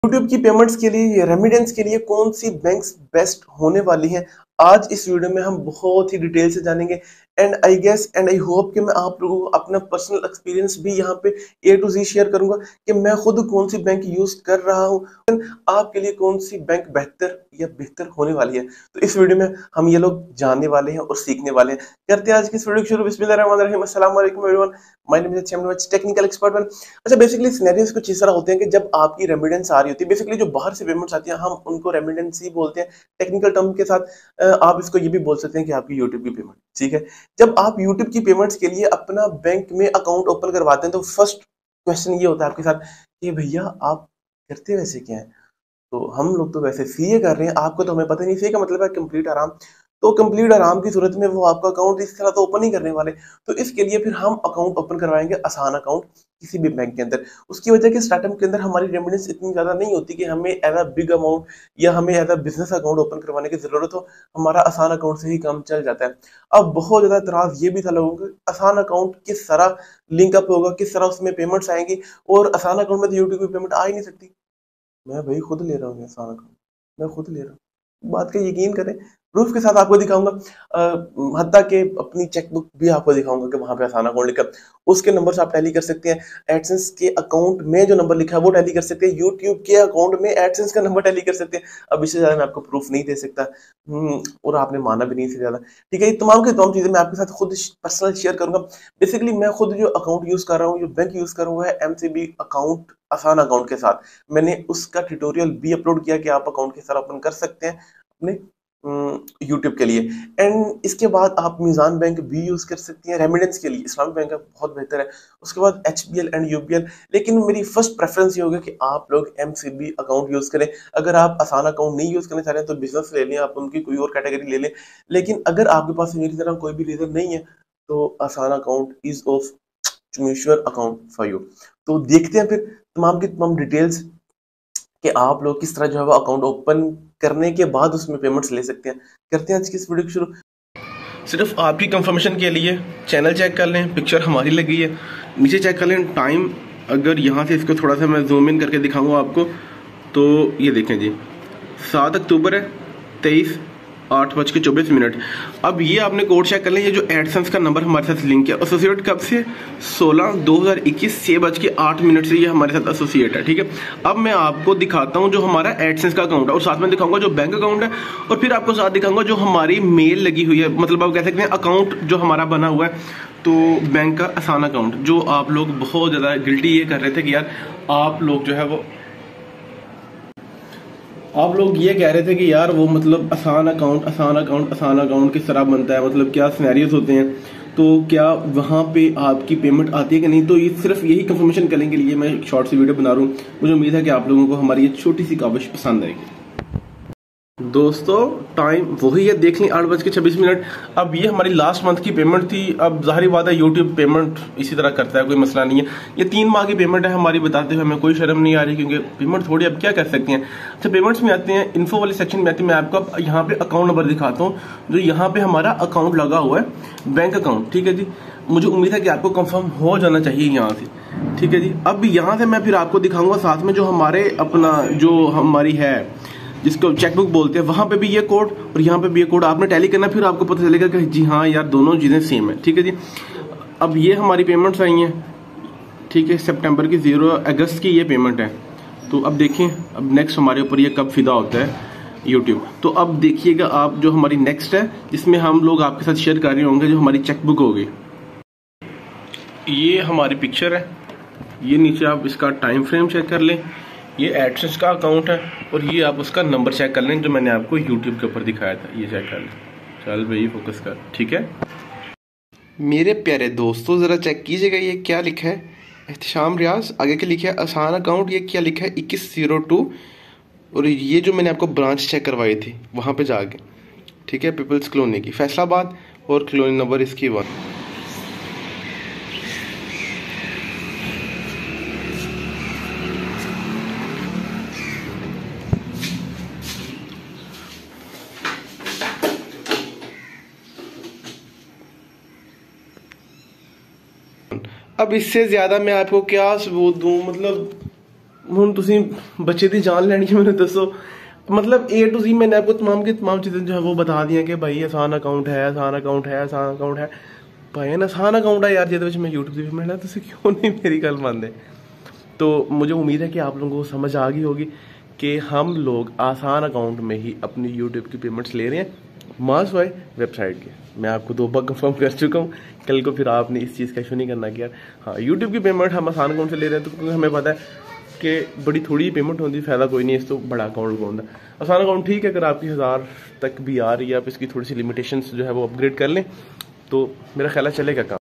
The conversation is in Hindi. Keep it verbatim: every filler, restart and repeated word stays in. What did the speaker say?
यूट्यूब की पेमेंट्स के लिए रेमिडेंस के लिए कौन सी बैंक्स बेस्ट होने वाली हैं, आज इस वीडियो में हम बहुत ही डिटेल से जानेंगे। And I guess and I hope कि मैं आप लोगों को अपना पर्सनल एक्सपीरियंस भी यहाँ पे ए टू जी शेयर करूंगा कि मैं खुद कौन सी बैंक यूज कर रहा हूँ, आपके लिए कौन सी बैंक बेहतर या बेहतर होने वाली है। तो इस वीडियो में हम ये लोग जानने वाले हैं और सीखने वाले हैं। करते हैं आज की इस वीडियो को शुरू। बिस्मिल्लाहिर्रहमानिर्रहीम, अस्सलाम वालेकुम everyone, my name is technical expert one. अच्छा, बेसिकली सिनेरियोस कुछ इस तरह होते हैं कि जब आपकी रेमिडेंस आ रही होती है, बेसिकली जो बाहर से पेमेंट्स आती हैं हम उनको रेमिडेंस ही बोलते हैं टेक्निकल टर्म के साथ। अ, आप इसको ये भी बोल सकते हैं कि आपकी यूट्यूब की पेमेंट, ठीक है। जब आप यूट्यूब की पेमेंट्स के लिए अपना बैंक में अकाउंट ओपन करवाते हैं तो फर्स्ट क्वेश्चन ये होता है आपके साथ कि भैया आप करते वैसे क्या है। तो हम लोग तो वैसे सीए कर रहे हैं, आपको तो हमें पता नहीं। सीए का मतलब है कंप्लीट आराम। तो कंप्लीट आराम की सूरत में वो आपका अकाउंट इस तरह तो ओपन नहीं करने वाले। तो इसके लिए फिर हम अकाउंट ओपन करवाएंगे, आसान अकाउंट किसी भी बैंक के अंदर। उसकी वजह कि स्टार्टअप के अंदर हमारी रेमिडेंस इतनी ज्यादा नहीं होती कि हमें एज अ बिग अमाउंट या हमें as a business account open करवाने की जरूरत हो। हमारा आसान अकाउंट से ही काम चल जाता है। अब बहुत ज्यादा इतराज ये भी था लोगों का, आसान अकाउंट किस तरह लिंकअप होगा, किस तरह उसमें पेमेंट्स आएंगी, और आसान अकाउंट में तो यूट्यूब की पेमेंट आ ही नहीं सकती। मैं भाई खुद ले रहा हूँ ये सारा काम, मैं खुद ले रहा हूँ। बात का यकीन करें, प्रूफ के साथ आपको दिखाऊंगा। अ, हत्ता के अपनी चेकबुक भी आपको दिखाऊंगा कि वहां पे आसान अकाउंट लिखा है। उसके नंबर से आप टैली कर सकते हैं। एडसेंस के अकाउंट में जो नंबर लिखा है वो टैली कर सकते हैं। यूट्यूब के अकाउंट में एडसेंस का नंबर टैली कर सकते हैं। अब इससे ज्यादा मैं आपको प्रूफ नहीं दे सकता। हम्म, और आपने माना भी नहीं इससे ज्यादा। ठीक है, ये तमाम की तमाम चीजें मैं आपके साथ खुद पर्सनल शेयर करूंगा। बेसिकली मैं खुद जो अकाउंट यूज कर रहा हूँ, जो बैंक यूज कर रहा हूँ, वो है एमसीबी अकाउंट, आसान अकाउंट के साथ। मैंने उसका ट्यूटोरियल भी अपलोड किया कि आप अकाउंट किस तरह ओपन कर सकते हैं अपने यूट्यूब के लिए। एंड इसके बाद आप मीज़ान बैंक भी यूज कर सकती हैं रेमिडेंस के लिए। इस्लामिक बैंक का बहुत बेहतर है। उसके बाद H B L and UBL. लेकिन मेरी फर्स्ट प्रेफरेंस ये होगा कि आप लोग एमसीबी अकाउंट यूज करें। अगर आप आसान अकाउंट नहीं यूज करना चाह रहे हैं तो बिजनेस ले लें, आप उनकी कोई और कैटेगरी ले लें। लेकिन अगर आपके पास मेरी तरह कोई भी रीजन नहीं है तो आसान account is of mutual account for you. तो देखते हैं फिर तमाम की तमाम डिटेल्स कि आप लोग किस तरह जो है वो अकाउंट ओपन करने के बाद उसमें पेमेंट्स ले सकते हैं। करते हैं आज की इस वीडियो को शुरू। सिर्फ आपकी कंफर्मेशन के लिए चैनल चेक कर लें, पिक्चर हमारी लगी है, नीचे चेक कर लें टाइम। अगर यहाँ से इसको थोड़ा सा मैं जूम इन करके दिखाऊंगा आपको, तो ये देखें जी, सात अक्टूबर है, तेईस आठ बज के चौबीस मिनट। अब ये आपने कोड चेक कर लें, ये जो एडसेंस का नंबर हमारे साथ लिंक है, एसोसिएट कब से, सोलह दो हजार इक्कीस छह बज के आठ मिनट से ये हमारे साथ एसोसिएट है। ठीक है, अब मैं आपको दिखाता हूँ जो हमारा एडसेंस का अकाउंट है, और साथ में दिखाऊंगा जो बैंक अकाउंट है, और फिर आपको साथ दिखाऊंगा जो हमारी मेल लगी हुई है, मतलब आप कह सकते हैं अकाउंट जो हमारा बना हुआ है, तो बैंक का आसान अकाउंट। जो आप लोग बहुत ज़्यादा गिल्टी ये कर रहे थे कि यार आप लोग जो है वो आप लोग ये कह रहे थे कि यार वो मतलब आसान अकाउंट आसान अकाउंट आसान अकाउंट किस तरह बनता है, मतलब क्या सिनेरियोज होते हैं, तो क्या वहाँ पे आपकी पेमेंट आती है कि नहीं। तो ये सिर्फ यही कंफर्मेशन करने के लिए मैं एक शॉर्ट सी वीडियो बना रहा हूँ। मुझे उम्मीद है कि आप लोगों को हमारी ये छोटी सी काविश पसंद आएगी। दोस्तों टाइम वही है, देख लें, आठ बज के छब्बीस मिनट। अब ये हमारी लास्ट मंथ की पेमेंट थी। अब जाहिर बात है यूट्यूब पेमेंट इसी तरह करता है, कोई मसला नहीं है। ये तीन माह की पेमेंट है हमारी, बताते हुए हमें कोई शर्म नहीं आ रही, क्योंकि पेमेंट थोड़ी अब क्या कर सकते हैं। अच्छा, पेमेंट्स में आते हैं, इन्फो वाले सेक्शन में आते हैं। मैं आपको यहाँ पे अकाउंट नंबर दिखाता हूँ, जो यहाँ पे हमारा अकाउंट लगा हुआ है, बैंक अकाउंट। ठीक है जी, मुझे उम्मीद है कि आपको कंफर्म हो जाना चाहिए यहाँ से। ठीक है जी, अब यहाँ से मैं फिर आपको दिखाऊंगा साथ में जो हमारे अपना जो हमारी है जिसको चेकबुक बोलते हैं, वहां पे भी ये कोड और यहाँ पे भी ये कोड आपने टैली करना, फिर आपको पता चलेगा कि जी हाँ यार दोनों चीजें सेम है। ठीक है जी, अब ये हमारी पेमेंट्स आई हैं, ठीक है, सितंबर की, जीरो अगस्त की ये पेमेंट है। तो अब देखें, अब नेक्स्ट हमारे ऊपर ये कब फिदा होता है यूट्यूब। तो अब देखिएगा आप जो हमारी नेक्स्ट है, जिसमें हम लोग आपके साथ शेयर कर रहे होंगे जो हमारी चेकबुक होगी। ये हमारी पिक्चर है, ये नीचे आप इसका टाइम फ्रेम चेक कर लें, ये एडसेंस का अकाउंट है, और ये आप उसका नंबर चेक कर लें जो मैंने आपको यूट्यूब के ऊपर दिखाया था, ये चेक कर लें। चल भाई फोकस कर, ठीक है मेरे प्यारे दोस्तों, ज़रा चेक कीजिएगा ये क्या लिखा है, एहतशाम रियाज, आगे के लिखा है आसान अकाउंट, ये क्या लिखा है इक्कीस जीरो टू, और ये जो मैंने आपको ब्रांच चेक करवाई थी वहाँ पे जाके, ठीक है, पीपल्स कॉलोनी की फैसलाबाद, और कॉलोनी नंबर इसकी वन। अब इससे ज्यादा मैं आपको क्या सबूत दूं, मतलब ਹੁਣ ਤੁਸੀਂ ਬੱਚੇ ਦੀ ਜਾन ਲੈਣੀ है मैंने दसो, मतलब ए टू जी मैंने आपको तमाम की तमाम चीज़ें जो है वो बता दी हैं कि भाई आसान अकाउंट है, आसान अकाउंट है, आसान अकाउंट है। भाई आसान अकाउंट है यार जिहदे मैं यूट्यूब की पेमेंट है, तुसीं क्यों नहीं मेरी गल मानते। तो मुझे उम्मीद है कि आप लोगों को समझ आ गई होगी कि हम लोग आसान अकाउंट में ही अपनी यूट्यूब की पेमेंट्स ले रहे हैं मास वाई वेबसाइट के। मैं आपको दो बार कंफर्म कर चुका हूँ, कल को फिर आपने इस चीज़ का इशू नहीं करना कि यार हाँ यूट्यूब की पेमेंट हम आसान अकाउंट से ले रहे हैं, तो क्योंकि हमें पता है कि बड़ी थोड़ी पेमेंट होती, फ़ायदा कोई नहीं है, इस तो बड़ा अकाउंट कौन है। आसान अकाउंट ठीक है, अगर आपकी हज़ार तक भी आ रही है, आप इसकी थोड़ी सी लिमिटेशंस जो है वो अपग्रेड कर लें तो मेरा ख्याल है चलेगा काम।